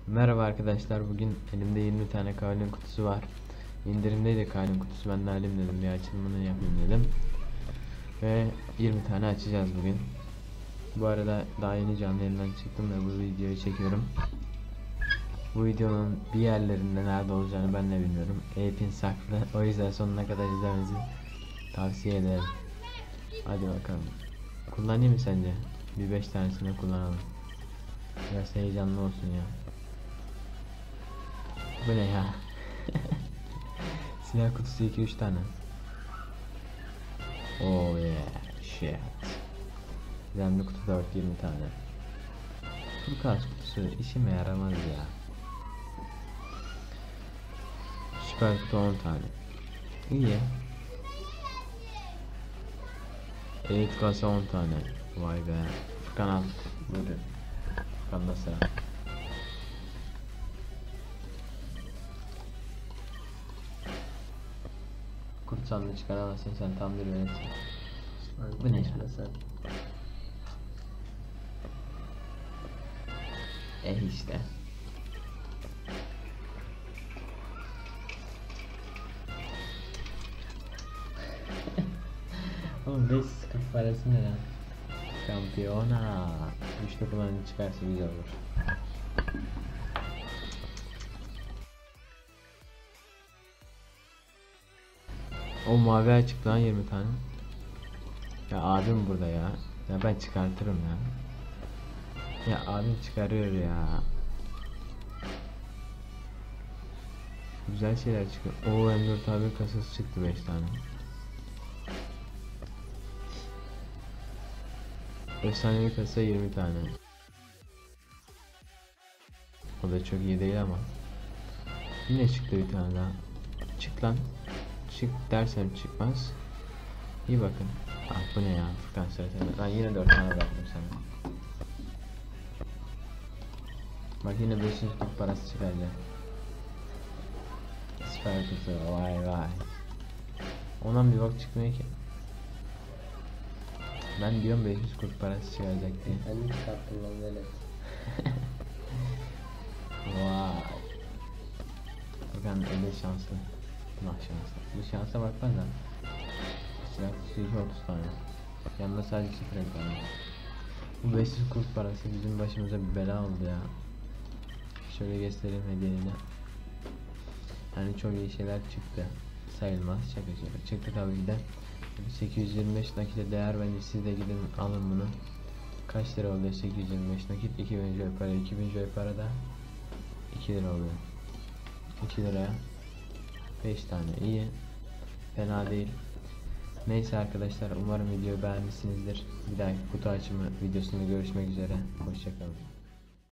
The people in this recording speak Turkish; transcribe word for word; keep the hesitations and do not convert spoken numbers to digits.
Merhaba arkadaşlar, bugün elimde yirmi tane Kavlin kutusu var. İndirimdeydi Kavlin kutusu, ben de alayım dedim, bir açılımını yapayım dedim. Ve yirmi tane açacağız bugün. Bu arada daha yeni canlı yayından çıktım ve bu videoyu çekiyorum. Bu videonun bir yerlerinde nerede olacağını ben de bilmiyorum. Epin saklı, o yüzden sonuna kadar izlemenizi tavsiye ederim. Hadi bakalım. Kullanayım mı sence? Bir beş tanesini kullanalım. Biraz heyecanlı olsun ya. Bu ne ya? Silah kutusu iki üç tane. Oh yeah, shit. Gizemli kutu dört yirmi tane. Turkuaz kutusu işime yaramaz ya. Süper kutu on tane. İyi. Elit kasa on tane. Vay be. Furkan al. Buyurun. Furkan'da sıra. Kurt sandığı çıkaramazsın, sen tam bir yönetsin. Bu ne ya? Sen. Eh işte. Oğlum beş yüz kırk parası ne lan? Şampiyona. Güçlü kullanıcı çıkarsa güzel olur. O mavi açık lan, yirmi tane. Ya abim burada ya. Ya ben çıkartırım ya. Ya abim çıkarıyor ya. Güzel şeyler çıkıyor. O M dört abi kasası çıktı, beş tane. Efsanevi kasa yirmi tane. O da çok iyi değil ama. Yine çıktı bir tane daha. Çık lan. Çık dersem çıkmaz. İyi bakın. Ah bu ne ya? Furkan sıra sende. Ben yine dört tane bıraktım sana. Bak yine beş yüz kırk parası çıkaracak. Süper kutu. Vay vay. Ondan bir bak çıkmıyor ki. Ben diyorum beş yüz kırk parası çıkacak diye. Ben çıkarttım lan böyle. Vay. Furkan öyle şanslı. Nah şanslı. Bu şansa bak bana. Silah kutusu otuz tane. Yanında sadece sıfır ekran. Bu beş yüz kurt parası bizim başımıza bir bela oldu ya. Şöyle göstereyim hediyeyle. Yani çok iyi şeyler çıktı. Sayılmaz, şaka şaka. Çıktı tabii ki de. sekiz yüz yirmi beş nakite değer, bence siz de gidin alın bunu. Kaç lira oluyor sekiz yüz yirmi beş nakit? iki bin joy para. iki bin joy para da iki lira oluyor. iki liraya beş tane, iyi. Fena değil. Neyse arkadaşlar, umarım videoyu beğenmişsinizdir. Bir dahaki kutu açımı videosunda görüşmek üzere. Hoşçakalın.